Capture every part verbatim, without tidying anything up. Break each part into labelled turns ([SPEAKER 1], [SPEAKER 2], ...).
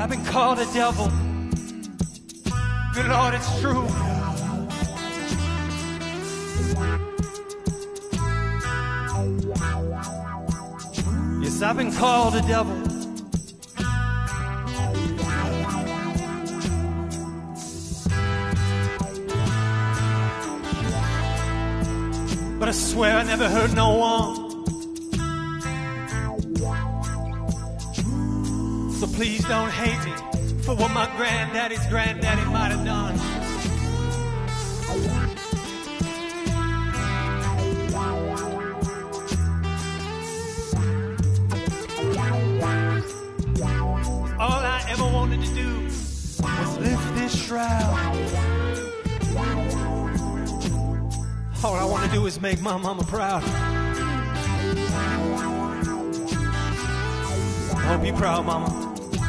[SPEAKER 1] I've been called a devil. Good Lord, it's true. Yes, I've been called a devil. But I swear I never hurt no one. So please don't hate me for what my granddaddy's granddaddy might have done. All I ever wanted to do was lift this shroud. All I want to do is make my mama proud. I hope you're proud, mama.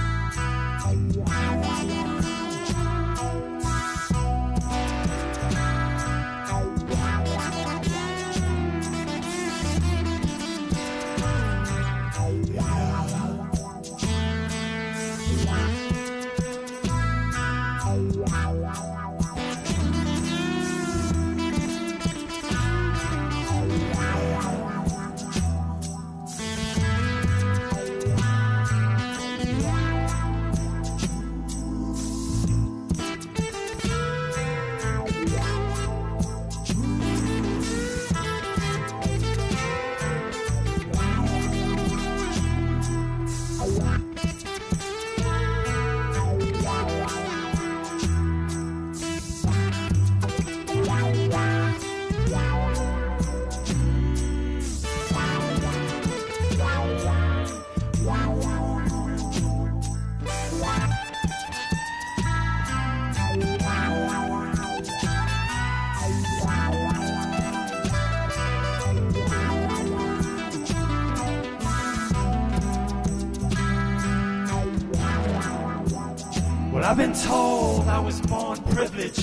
[SPEAKER 1] Well, I've been told I was born privileged.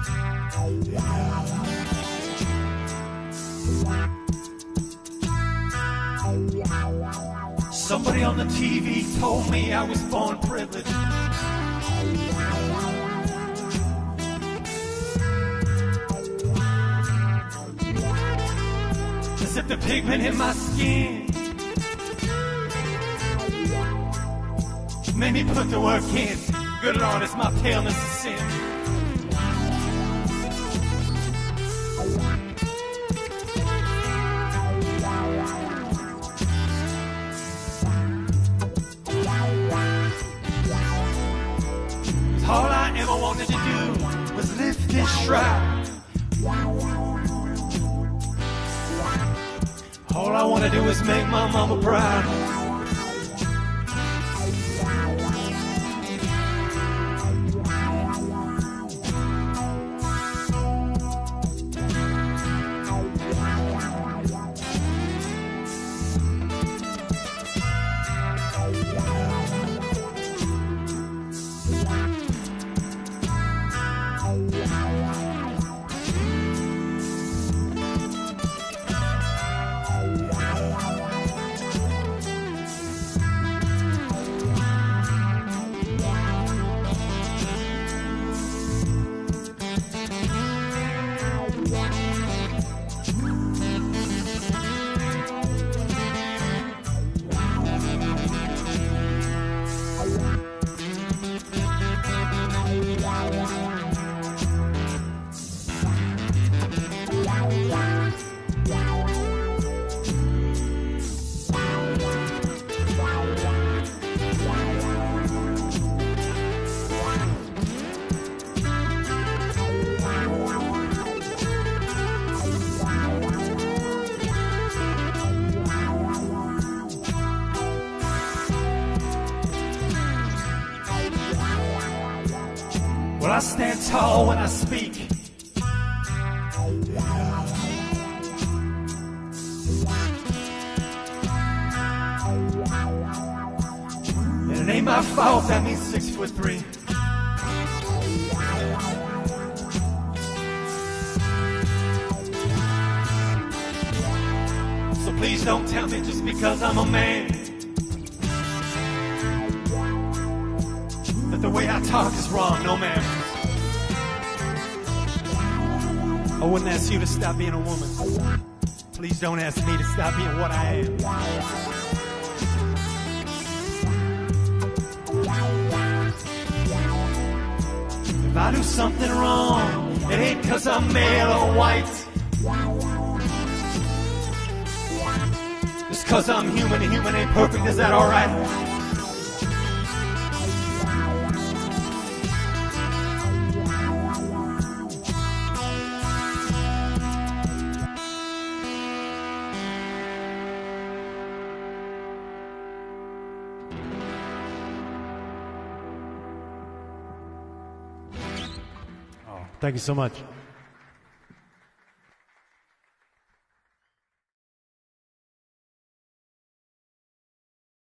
[SPEAKER 1] Somebody on the T V told me I was born privileged. As if the pigment in my skin made me put the work in. Good Lord, it's my paleness of sin. All I ever wanted to do was lift this shroud. All I want to do is make my mama proud. Well, I stand tall when I speak. And it ain't my fault that means six foot three. So please don't tell me just because I'm a man that the way I talk is wrong. No, ma'am. I wouldn't ask you to stop being a woman. Please don't ask me to stop being what I am. If I do something wrong, it ain't 'cause I'm male or white. It's 'cause I'm human and human ain't perfect. Is that alright? Thank you so much.